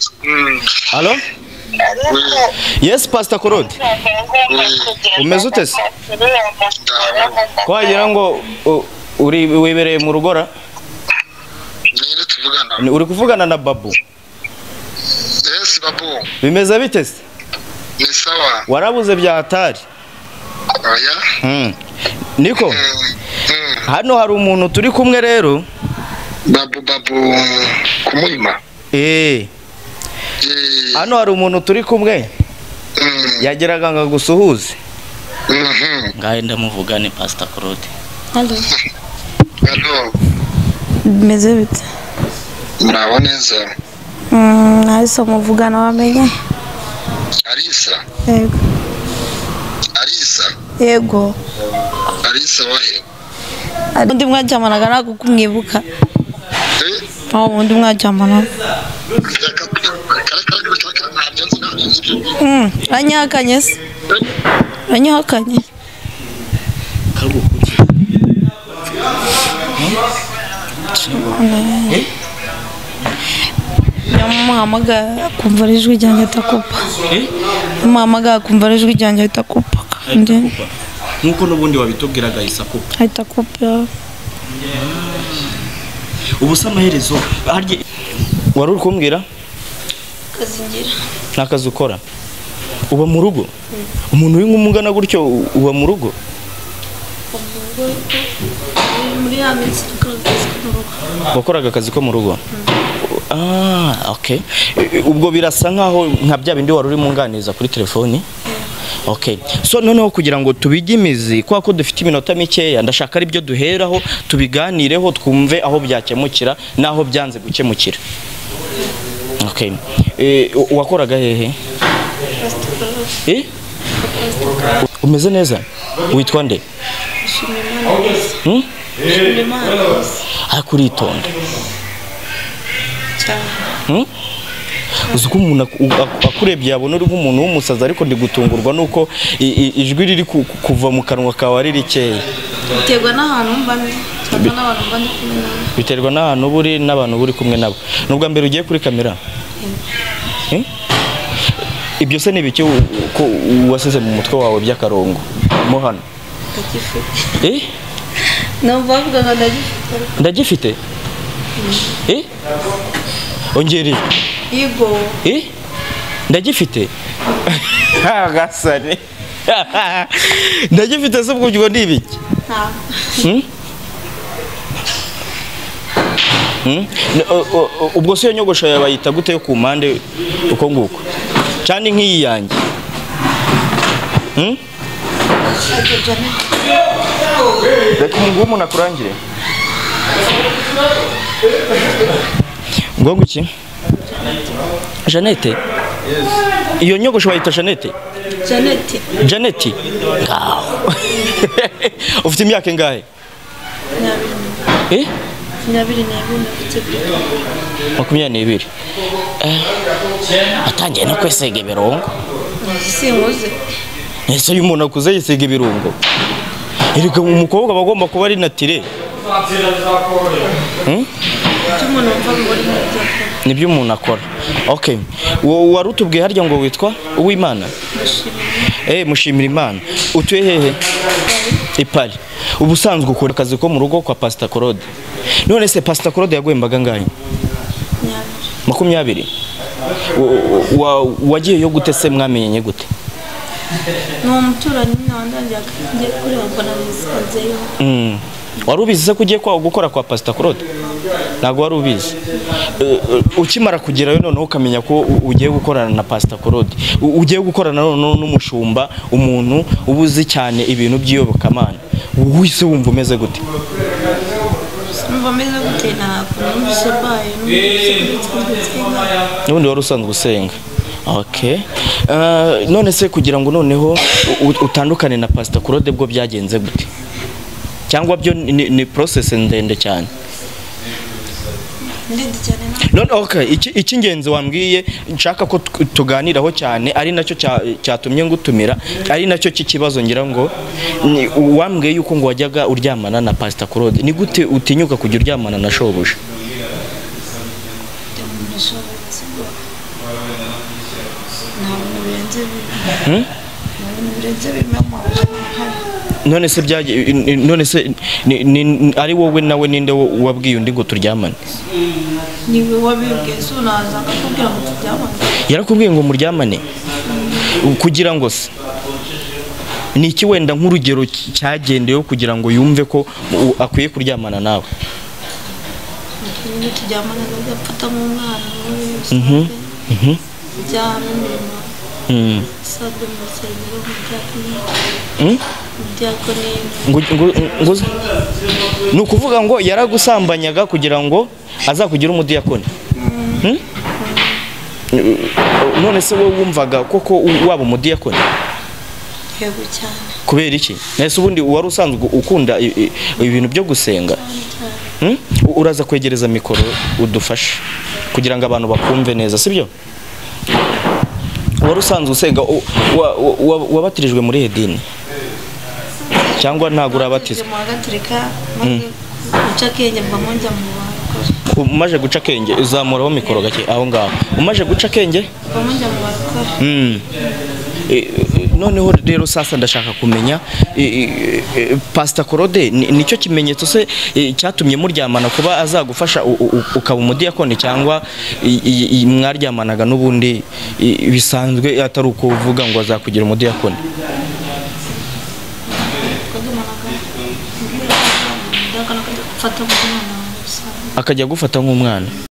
Allo? Yes, Pastor Claude. Umeze ute se? Kwagira ngo uri wibereye mu rugora? Nire tuvugana. Uri kuvugana na Babu? Yes, Babu. Bimeze bite se? Ni sawa. Warabuze bya hatari. Oya. Niko? Hano hari umuntu turi kumwe rero. Babu kumuyima. Hano hari umuntu turi kumwe. Yageraga ngo gusuhuze. Ngahe ndamuvugane Pastor Claude. Hello. Hello. Bimeze bite? Muraho neza. Arisa muvugana wamenye? Arisa. Yego. Arisa. Yego. Arisa wahe? Undi mwaryamanaga nako kumwibuka. Undi mwaryamanaga. Anyakanye se. Anyakanye. Yamuhamagara kumva ijwi ryanjye atakupa. Yamuhamagara kumva ijwi ryanjye atakupa. Nkuko nubundi wabitubwiraga isakupa. Atakupa. Ubusa amaherezo harye wari uri kumbwira? Kazingira. Nakazi ukora. Uba mu rugo? Umuntu uri nk'umugana gutyo uba mu rugo? Muri amezi wakoraga akazi ko mu rugo? Okay. Ubwo birasa nkaho nka bya bindi wari uri munganiza kuri telefoni. Okay. So noneho kugira ngo tubigimizi kwa ko dufite iminota mikeya ndashaka ari byo duheraho tubiganireho twumve aho byakemukira naho byanze gukemukira. Okay. Wakoraga hehe? Umeze neza? Witwa nde? Akuritonda. Uzuko umuntu akurebye yabona uri nk'umuntu w'umusaza ariko ndi gutungurwa nuko ijwi riri kuva mu kanwa kawe ari rikeye. Biterwa n'ahantu mbandi cyangwa n'abantu mbandi kumwe nabo. Biterwa n'ahantu buri n'abantu buri kumwe nabo. Nubwo mbere ugiye kuri kamera. Ibyo se nibiki ko wasize mu mutwe wawe by'akarongo mo hano? Numva vuga ngo ndagifite. Ongeri. Yego. Ndagifite. Gasane. Ndagifite se ubwo ndibiki? Ubwo se nyogosho yabayita gute yo ku mpande uko nguko? Cyane nk'iyi yanjye. Reka umuntu nakurangire. Ngo iki? Janete. Iyo nyogosho bayita Janete? Janete. Ngaho. Ufite imyaka ingahe? 22. Atangiye no kwesega ibirungo. Singuze. Ese uyu muntu akuze yisega ibirungo. Erega umukobwa bagomba kuba ari natire. Nibyo umuntu akora. Okay. Wari utubwiye harya ngo witwa Uwimana? Mushimira Imana. Utuye hehe? Ipali. Ubusanzwe ukora akazi ko mu rugo kwa Pastor Claude. None se Pastor Claude yagwembaga ngahe? 20. Wagiye yo gute se mwamenye gute? No muturanye n'abandanje ngiye kuri babona bisanzeyo. Wari ubizi se kugiye kwa gukora kwa Pastor Claude? Nago wari ubizi. Ukimara kugerayo none ukamenya ko ugiye gukorana na Pastor Claude. Ugiye gukorana n'umushumba umuntu ubuzi cyane ibintu by'iyobokamana. Wise wumva umeze gute? Numva meze gute na kumvise baye n'ubundi wari usanzwe usenga. Okay. None se kugira ngo noneho utandukane na Pastor Claude bwo byagenze gute? Cyangwa byo ni process ndende cyane? Ndende cyane. None okay, iki ngenzi wambwiye nshaka ko tuganiraho cyane ari nacyo cyatumye ngutumira, ari nacyo kikibazo ngira ngo wambwiye yuko ngo wajyaga uryamana na Pastor Claude. Ni gute utinyuka kujya uryamana na shobuja? ntabwo birenze bimwe mu none se ari wowe nawe ninde wabwiye undi ngo turyamane? niwe wabibwiye so naza akakubwira ngo turyamane. Yarakubwiye ngo muryamane kugira ngo se ni iki wenda nk'urugero cyagendeyeho kugira ngo yumve ko akwiye kuryamana nawe? Niba turyamana agafata nk'umwana byaba imirimo sabe mu rusengero ni ukuvuga ngo yaragusambanyaga kugira ngo azakugire umudiyakoni. None se wowe wumvaga koko waba umudiyakoni? Yego cyane. Kubera iki? Nese ubundi wari usanzwe ukunda ibintu byo gusenga? Uraza kwegereza mikoro udufashe kugira ngo abantu bakumve neza, sibyo? Wari usanzwe usenga, wabatirijwe muri edini cyangwa ntago urabatizwa? Guca akenge mbamo njya mu bakora. Umaje guca akenge uzamuraho mikoro gake aho ngaho. Umaje guca akenge mbamo njya mu bakora. Noneho rero sasa ndashaka kumenya Pastor Claude nicyo kimenyetso se cyatumye muryamana kuba azagufasha ukaba umudiyakoni, cyangwa mwaryamanaga n'ubundi bisanzwe atari uko uvuga ngo azakugira umudiyakoni? Akajya gufata nk'umwana.